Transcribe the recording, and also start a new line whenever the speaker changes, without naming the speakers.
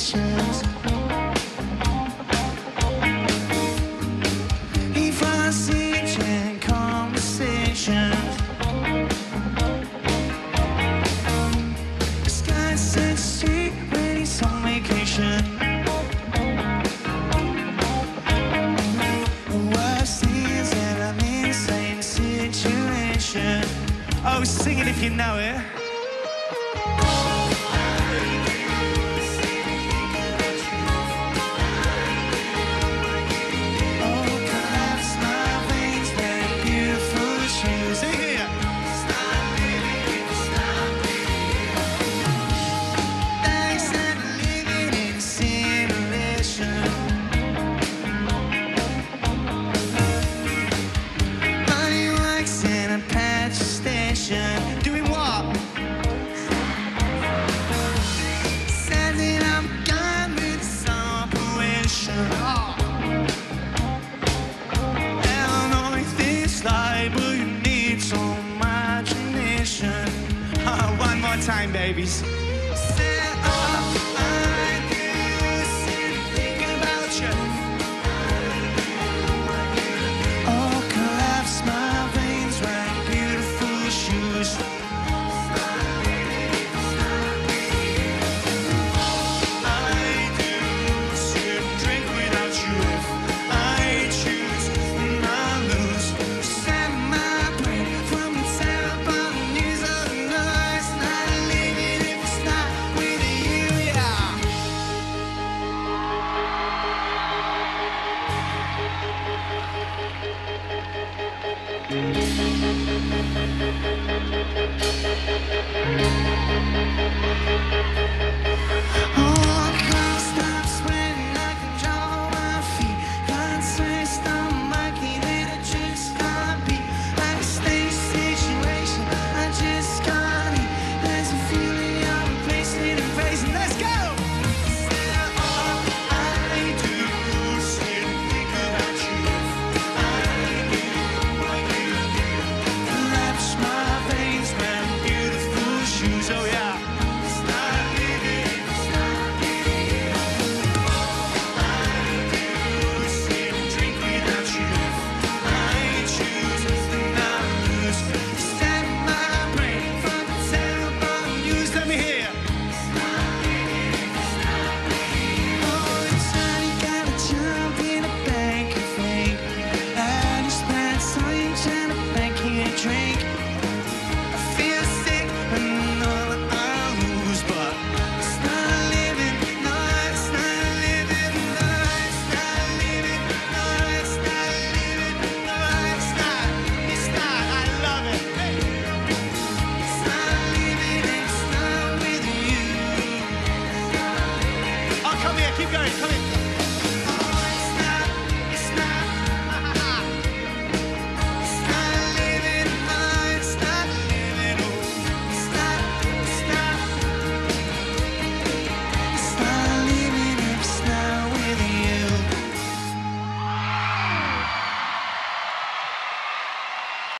situations. He finds seats in conversations. This guy sits street when he's on vacation. The worst thing is that I'm in the same situation. Oh, sing it if you know it. Doing what? Says that I'm gone with this operation. I don't know if this life, but you need some imagination. One more time, babies.